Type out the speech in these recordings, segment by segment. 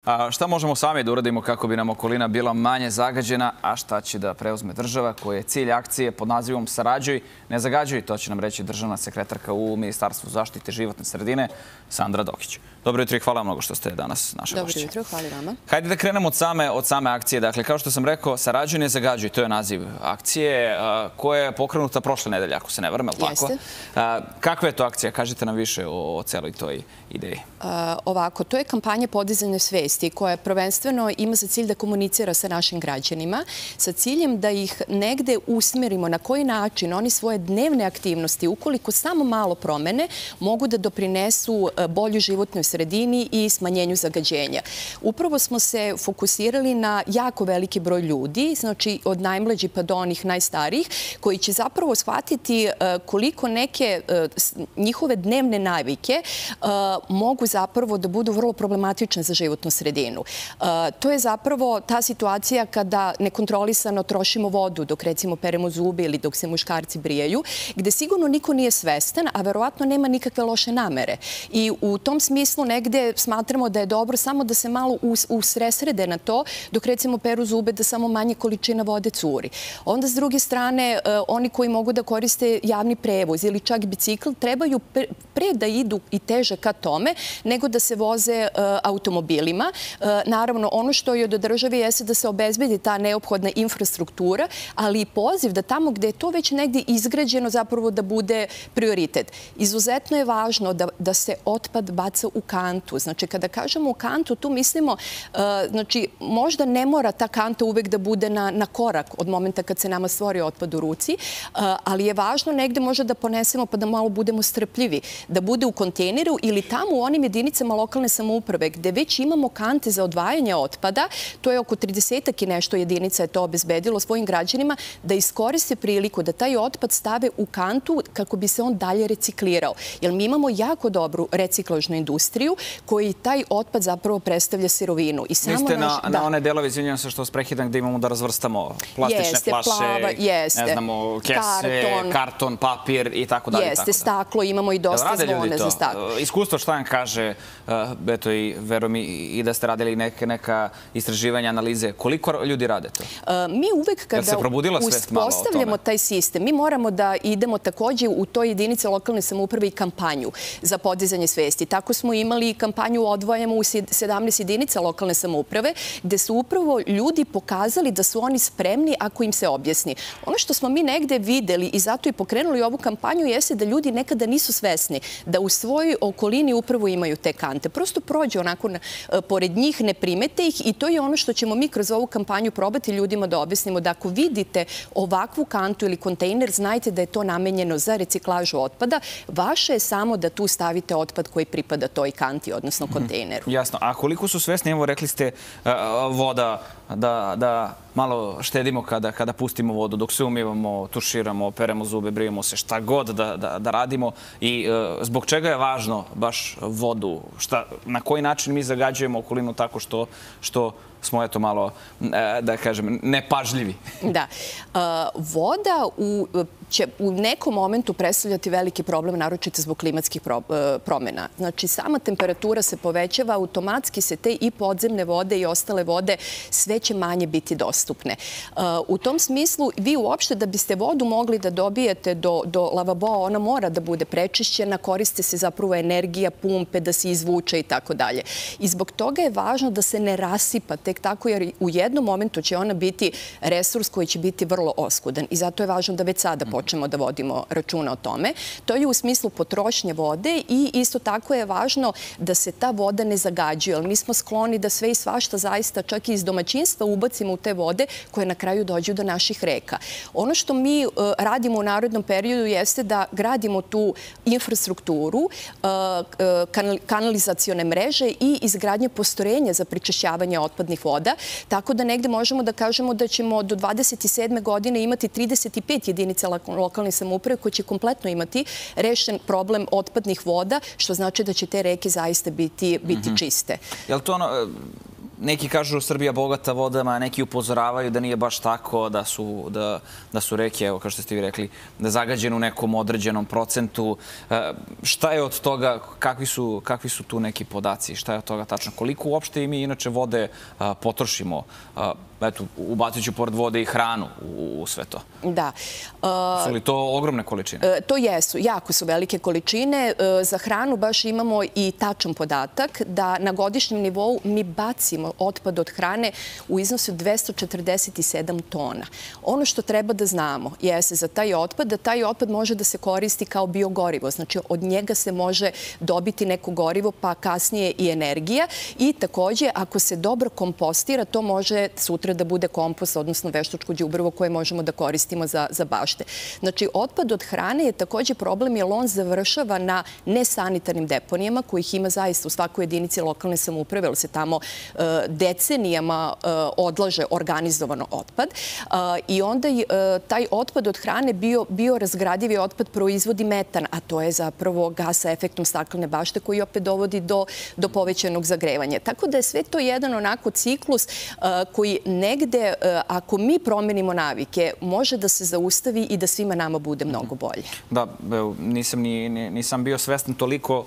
Šta možemo sami da uradimo kako bi nam okolina bila manje zagađena, a šta će da preuzme država, koji je cilj akcije pod nazivom Sarađuj, ne zagađuj, to će nam reći državna sekretarka u Ministarstvu zaštite životne sredine, Sandra Dokić. Dobro jutro i hvala mnogo što ste danas naša gošća. Dobro jutro, hvala vama. Hajde da krenemo od same akcije. Dakle, kao što sam rekao, Sarađuj, ne zagađuj, to je naziv akcije koja je pokrenuta prošle nedelje, ako se ne varam, je li tako? Kakva je to akcija? Kažite nam više o celoj toj ideji. Ovako, to je kampanja podizanja svesti koja prvenstveno ima za cilj da komunicira sa našim građanima, sa ciljem da ih negde usmerimo na koji način oni svoje dnevne aktivnosti, ukoliko samo malo promene, mogu da doprinesu bolju životnoj sredini i smanjenju zagađenja. Upravo smo se fokusirali na jako veliki broj ljudi, znači od najmlađih pa do onih najstarijih, koji će zapravo shvatiti koliko neke njihove dnevne navike mogu zapravo da budu vrlo problematične za životnu sredinu. To je zapravo ta situacija kada nekontrolisano trošimo vodu dok recimo peremo zube ili dok se muškarci brijaju, gde sigurno niko nije svestan, a verovatno nema nikakve loše namere. I u tom smislu negde smatramo da je dobro samo da se malo usresrede na to dok recimo peru zube da samo manje količina vode curi. Onda s druge strane oni koji mogu da koriste javni prevoz ili čak bicikl trebaju pre da idu i teže ka tome nego da se voze automobilima. Naravno, ono što je od države jeste da se obezbedi ta neophodna infrastruktura, ali i poziv da tamo gde je to već negdje izgrađeno zapravo da bude prioritet. Izuzetno je važno da se otpad baca u kantu. Znači, kada kažemo u kantu, tu mislimo, znači, možda ne mora ta kanta uvek da bude na korak od momenta kad se nama stvori otpad u ruci, ali je važno negde možda da ponesemo pa da malo budemo strpljivi, da bude u kontejneru ili tamo u onim jedinicama lokalne samouprave gde već imamo kante za odvajanje otpada, to je oko 30 i nešto jedinica je to obezbedilo svojim građanima, da iskoriste priliku da taj otpad stave u kantu kako bi se on dalje reciklirao. Jer mi imamo jako dobru reciklažnu industriju koji taj otpad zapravo predstavlja sirovinu. Niste na one delove, izvinjam se što vas prekidam, gde imamo da razvrstamo plastične flaše, ne znamo, kese, karton, papir i tako dalje. Jeste, staklo, imamo i dosta zvone za staklo. Iskustvo šta vam kaže, eto i verujem i da ste radili neka istraživanja, analize, koliko ljudi rade to? Mi uvek kada uspostavljamo taj sistem, mi moramo da idemo takođe u toj jedinici lokalne samouprave i kampanju za podizanje svesti. Tako smo imali i kampanju Odvajamo u 17 jedinica lokalne samouprave, gde su upravo ljudi pokazali da su oni spremni ako im se objasni. Ono što smo mi negde videli i zato i pokrenuli ovu kampanju jeste da ljudi nekada nisu svesni da u svojoj okolini upravo imaju te kante. Prosto prođe onako pored njih, ne primete ih i to je ono što ćemo mi kroz ovu kampanju probati ljudima da objasnimo, da ako vidite ovakvu kantu ili kontejner, znajte da je to namenjeno za reciklažu otpada. Vaše je samo da tu stavite otpad koji pripada toj kanti, odnosno kontejneru. Jasno. A koliko su svesni, evo rekli ste, voda, da malo štedimo kada pustimo vodu, dok se umivamo, tuširamo, peremo zube, brijemo se, šta god da radimo i zbog čega je važno baš vodu, na koji način mi zagađujemo okolinu tako što smo, eto, malo, da kažem, nepažljivi. Da. Voda će u nekom momentu predstavljati veliki problem, naročito zbog klimatskih promjena. Znači, sama temperatura se povećava, automatski se te i podzemne vode i ostale vode sve će manje biti dostupne. U tom smislu, vi uopšte da biste vodu mogli da dobijete do lavaboa, ona mora da bude prečišćena, koriste se zapravo energija, pumpe, da se izvuče i tako dalje. I zbog toga je važno da se ne rasipa tek tako, jer u jednom momentu će ona biti resurs koji će biti vrlo oskudan. I zato je važno da već sada počnemo da vodimo računa o tome. To je u smislu potrošnje vode i isto tako je važno da se ta voda ne zagađuje. Ali mi smo skloni da sve i svašta zaista čak i iz domaćinstva ubacimo u te vode koje na kraju dođu do naših reka. Ono što mi radimo u narednom periodu jeste da gradimo tu infrastrukturu, kanalizacione mreže i izgradnje postrojenja za prečišćavanje otpadnih voda, tako da negde možemo da kažemo da ćemo do 27. godine imati 35 jedinica lokalne samouprave koje će kompletno imati rešen problem otpadnih voda, što znači da će te reke zaista biti čiste. Je li to ono, neki kažu Srbija bogata vodama, neki upozoravaju da nije baš tako, da su reke, evo kao što ste vi rekli, da zagađene u nekom određenom procentu. Šta je od toga, kakvi su tu neki podaci, šta je od toga tačno? Koliko uopšte i mi inače vode potrošimo? Eto, ubacit ću pored vode i hranu u sve to. Da. Su li to ogromne količine? To jesu, jako su velike količine. Za hranu baš imamo i tačan podatak da na godišnjem nivou mi bacimo otpad od hrane u iznosu 247 tona. Ono što treba da znamo jeste za taj otpad, da taj otpad može da se koristi kao biogorivo. Znači, od njega se može dobiti neko gorivo, pa kasnije i energija. I takođe, ako se dobro kompostira, to može sutra da bude kompost, odnosno veštačko đubrivo koje možemo da koristimo za bašte. Znači, otpad od hrane je takođe problem jer on završava na nesanitarnim deponijama kojih ima zaista u svakoj jedinici lokalne samouprave, jer se tamo decenijama odlaže organizovano otpad. I onda taj otpad od hrane biorazgradivi otpad proizvodi metan, a to je zapravo gas sa efektom staklene bašte koji opet dovodi do povećanog zagrevanja. Tako da je sve to jedan onako ciklus koji negde, ako mi promenimo navike, može da se zaustavi i da svima nama bude mnogo bolje. Da, nisam bio svestan toliko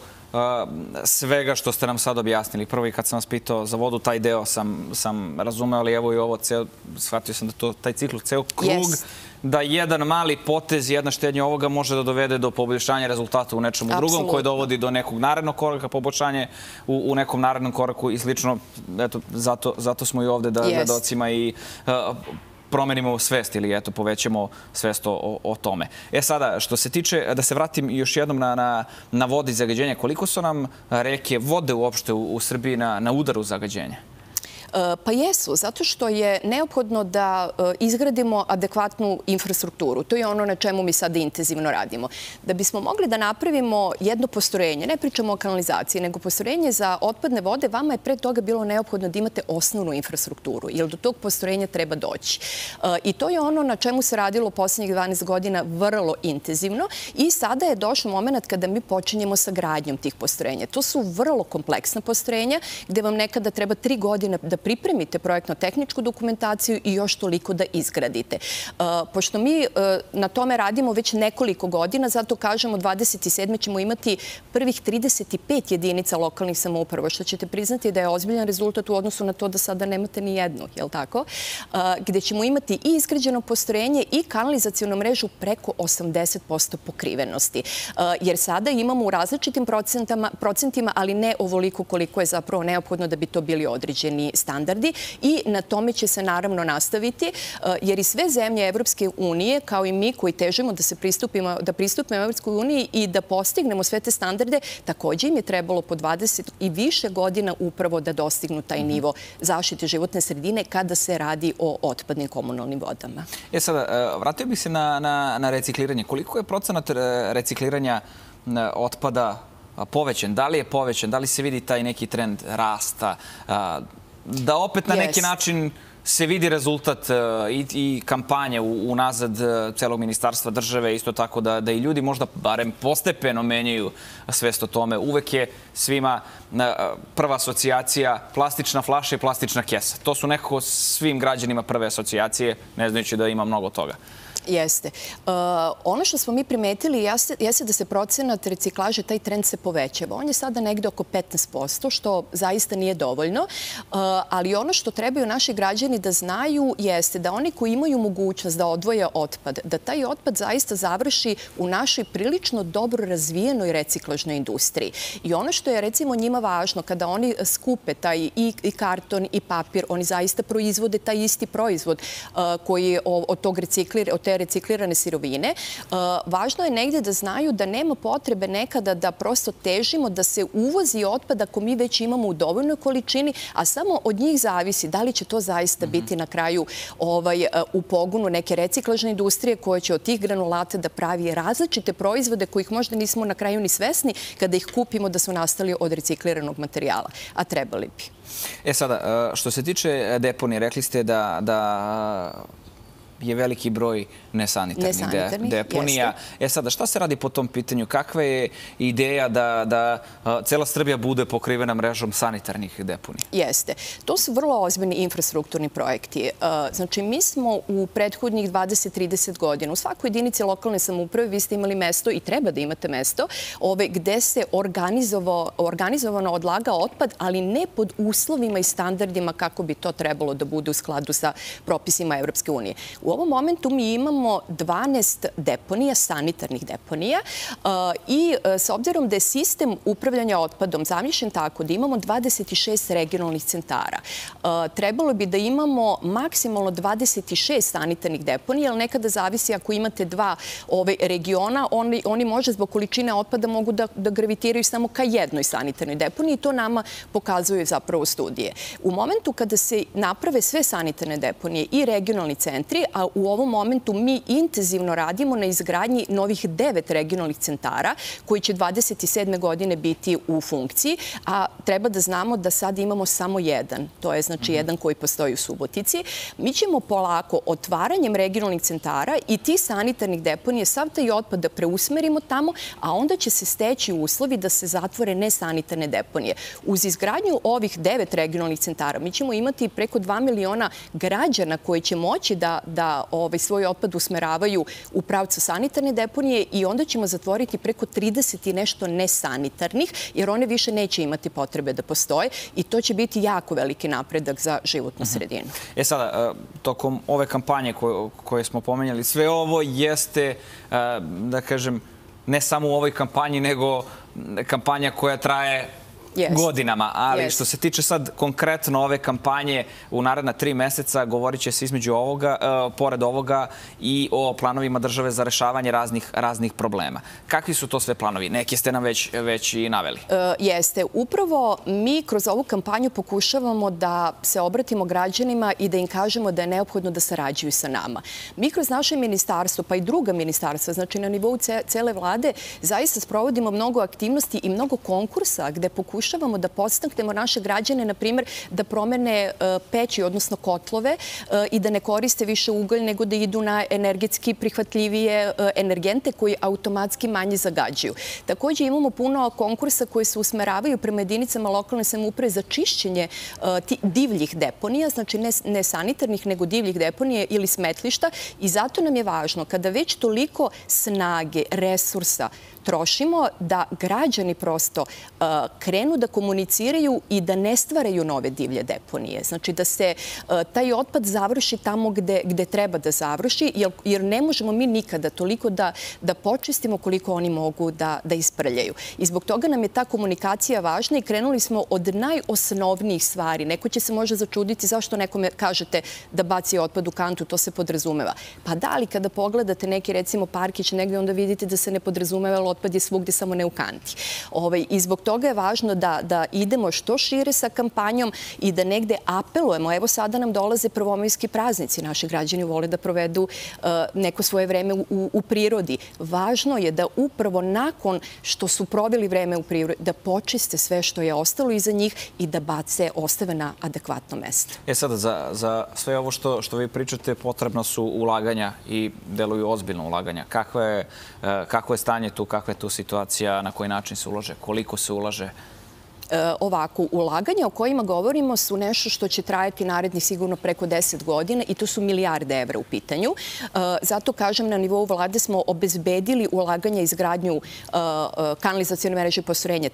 svega što ste nam sad objasnili. Prvo i kad sam vas pitao za vodu, taj deo sam razumeo, ali evo i ovo, shvatio sam da taj ciklus, ceo krug, da jedan mali potez, jedna štednja ovoga može da dovede do poboljšanja rezultata u nečemu drugom, koje dovodi do nekog narednog koraka, poboljšanje u nekom narednom koraku i slično. Eto, zato smo i ovde da gledocima i promenimo svest ili povećamo svest o tome. Sada, što se tiče, da se vratim još jednom na vode i zagađenje, koliko su nam reke, vode uopšte u Srbiji na udaru zagađenja? Pa jesu, zato što je neophodno da izgradimo adekvatnu infrastrukturu. To je ono na čemu mi sada intenzivno radimo. Da bismo mogli da napravimo jedno postrojenje, ne pričamo o kanalizaciji, nego postrojenje za otpadne vode, vama je pre toga bilo neophodno da imate osnovnu infrastrukturu, jer do tog postrojenja treba doći. I to je ono na čemu se radilo poslednjih 12 godina vrlo intenzivno i sada je došao moment kada mi počinjemo sa gradnjom tih postrojenja. To su vrlo kompleksna postrojenja gde vam nekada treba 3 godine da pripremite projektno-tehničku dokumentaciju i još toliko da izgradite. Pošto mi na tome radimo već nekoliko godina, zato kažemo 27. ćemo imati prvih 35 jedinica lokalnih samouprava, što ćete priznati da je ozbiljan rezultat u odnosu na to da sada nemate ni jednu, je li tako? Gde ćemo imati i izgrađeno postrojenje i kanalizacionu mrežu preko 80% pokrivenosti. Jer sada imamo u različitim procentima, ali ne ovoliko koliko je zapravo neophodno da bi to bili određeni standardi i na tome će se naravno nastaviti, jer i sve zemlje Evropske unije, kao i mi koji težimo da pristupimo Evropskoj uniji i da postignemo sve te standarde, takođe im je trebalo po 20 i više godina upravo da dostignu taj nivo zaštite životne sredine kada se radi o otpadnim komunalnim vodama. Sada, vratio bih se na recikliranje. Koliko je procenat recikliranja otpada povećan? Da li je povećan? Da li se vidi taj neki trend rasta? Da opet na neki način se vidi rezultat i kampanje unazad celog ministarstva države, isto tako da i ljudi možda barem postepeno menjaju svest o tome. Uvek je svima prva asocijacija plastična flaša i plastična kesa. To su nekako svim građanima prve asocijacije, ne znajući da ima mnogo toga. Jeste. Ono što smo mi primetili jeste da se procenat reciklaže, taj trend se povećava. On je sada negde oko 15%, što zaista nije dovoljno, ali ono što trebaju naši građani da znaju jeste da oni koji imaju mogućnost da odvoje otpad, da taj otpad zaista završi u našoj prilično dobro razvijenoj reciklažnoj industriji. I ono što je recimo njima važno, kada oni skupe taj i karton i papir, oni zaista proizvode taj isti proizvod koji od te reciklirane sirovine. Važno je negde da znaju da nema potrebe nekada da prosto težimo da se uvozi otpad ako mi već imamo u dovoljnoj količini, a samo od njih zavisi da li će to zaista biti na kraju u pogonu neke reciklažne industrije koja će od tih granulata da pravi različite proizvode kojih možda nismo na kraju ni svesni kada ih kupimo da su nastali od recikliranog materijala, a trebali bi. Sada, što se tiče deponije, rekli ste da je veliki broj nesanitarnih deponija. Sada, šta se radi po tom pitanju? Kakva je ideja da cela Srbija bude pokrivena mrežom sanitarnih deponija? Jeste. To su vrlo ozbiljni infrastrukturni projekti. Znači, mi smo u prethodnih 20-30 godina u svakoj jedinici lokalne samouprave vi ste imali mesto i treba da imate mesto gde se organizovano odlaga otpad, ali ne pod uslovima i standardima kako bi to trebalo da bude u skladu sa propisima Evropske unije. U ovom momentu mi imamo 12 deponija, sanitarnih deponija i s obzirom da je sistem upravljanja otpadom zamišljen tako da imamo 26 regionalnih centara, trebalo bi da imamo maksimalno 26 sanitarnih deponija, ali nekada zavisi ako imate dva regiona, oni može zbog količine otpada mogu da gravitiraju samo ka jednoj sanitarnoj deponiji i to nama pokazuju zapravo studije. U momentu kada se naprave sve sanitarne deponije i regionalni centri, a u ovom momentu mi intenzivno radimo na izgradnji novih 9 regionalnih centara koji će 27. godine biti u funkciji, a treba da znamo da sad imamo samo jedan. To je znači jedan koji postoji u Subotici. Mi ćemo polako otvaranjem regionalnih centara i tih sanitarnih deponija sav taj otpad da preusmerimo tamo, a onda će se steći uslovi da se zatvore nesanitarne deponije. Uz izgradnju ovih 9 regionalnih centara mi ćemo imati preko 2 miliona građana koji će moći da svoj otpad usmeravaju u pravcu sanitarne deponije i onda ćemo zatvoriti preko 30 i nešto nesanitarnih, jer one više neće imati potrebe da postoje i to će biti jako veliki napredak za životnu sredinu. Sada, tokom ove kampanje koje smo pomenjali, sve ovo jeste, da kažem, ne samo u ovoj kampanji, nego kampanja koja traje godinama, ali što se tiče sad konkretno ove kampanje u naredna 3 meseca, govorit će se između ovoga, pored ovoga i o planovima države za rešavanje raznih problema. Kakvi su to sve planovi? Neki ste nam već i naveli. Jeste. Upravo mi kroz ovu kampanju pokušavamo da se obratimo građanima i da im kažemo da je neophodno da sarađuju sa nama. Mi kroz naše ministarstvo, pa i druga ministarstva, znači na nivou cele vlade, zaista sprovodimo mnogo aktivnosti i mnogo konkursa gde pokušavamo da podstaknemo naše građane, na primjer, da promene peći, odnosno kotlove i da ne koriste više ugalj, nego da idu na energetski prihvatljivije energente koji automatski manje zagađuju. Također imamo puno konkursa koji se usmeravaju prema jedinicama lokalne samouprave za čišćenje divljih deponija, znači ne sanitarnih, nego divljih deponija ili smetlišta i zato nam je važno kada već toliko snage, resursa trošimo da građani prosto krenu da komuniciraju i da ne stvaraju nove divlje deponije. Znači da se taj otpad završi tamo gde treba da završi, jer ne možemo mi nikada toliko da počistimo koliko oni mogu da isprljaju. I zbog toga nam je ta komunikacija važna i krenuli smo od najosnovnijih stvari. Neko će se možda začuditi zašto nekome kažete da baci otpad u kantu, to se podrazumeva. Pa da, ali kada pogledate neki, recimo, parkić negdje, onda vidite da se ne podrazumeva otpad je svugdje, samo ne u kanti. I zbog toga je važno da idemo što šire sa kampanjom i da negde apelujemo. Evo sada nam dolaze prvomajski praznici. Naši građani vole da provedu neko svoje vreme u prirodi. Važno je da upravo nakon što su proveli vreme u prirodi, da počiste sve što je ostalo iza njih i da ostave na adekvatno mesto. Sada, za sve ovo što vi pričate, potrebno su ulaganja i deluju ozbiljno ulaganja. Kakvo je stanje tu, kakva je tu situacija, na koji način se ulaže, koliko se ulaže? Ovako, ulaganja o kojima govorimo su nešto što će trajati narednih sigurno preko 10 godina i to su milijarde evra u pitanju. Zato, kažem, na nivou vlade smo obezbedili ulaganja i izgradnju kanalizacione mreže postrojenja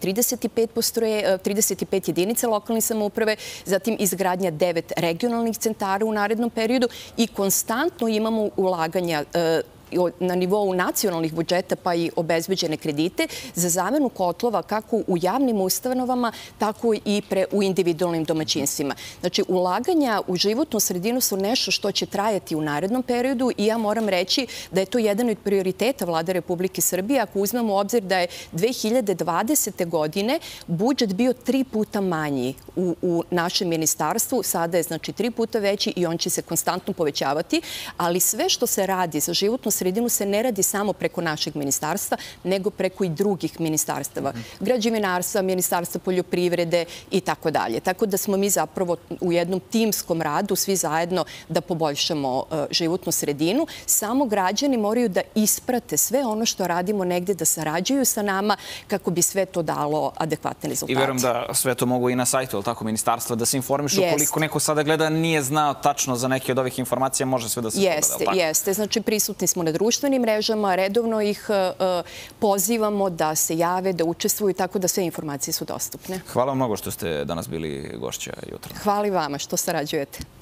35 jedinica lokalne samouprave, zatim izgradnja 9 regionalnih centara u narednom periodu i konstantno imamo ulaganja na nivou nacionalnih budžeta pa i obezbeđene kredite za zamenu kotlova kako u javnim ustanovama, tako i u individualnim domaćinstvima. Znači, ulaganja u životnu sredinu su nešto što će trajati u narednom periodu i ja moram reći da je to jedan od prioriteta Vlade Republike Srbije. Ako uzmemo u obzir da je 2020. godine budžet bio 3 puta manji u našem ministarstvu, sada je znači 3 puta veći i on će se konstantno povećavati, ali sve što se radi za životnu sredinu se ne radi samo preko našeg ministarstva, nego preko i drugih ministarstava. Građevinarstva, ministarstva poljoprivrede i tako dalje. Tako da smo mi zapravo u jednom timskom radu svi zajedno da poboljšamo životnu sredinu. Samo građani moraju da isprate sve ono što radimo negde, da sarađuju sa nama kako bi sve to dalo adekvatne rezultate. I verujem da sve to mogu i na sajtu, ali tako, ministarstva, da se informišu. Ukoliko neko sada gleda nije znao tačno za neke od ovih informacija, može sve da se pogleda. Jeste. Znači, prisutni smo na društvenim mrežama, redovno ih pozivamo da se jave, da učestvuju, tako da sve informacije su dostupne. Hvala vam mnogo što ste danas bili gošća jutra. Hvala i vama što sarađujete.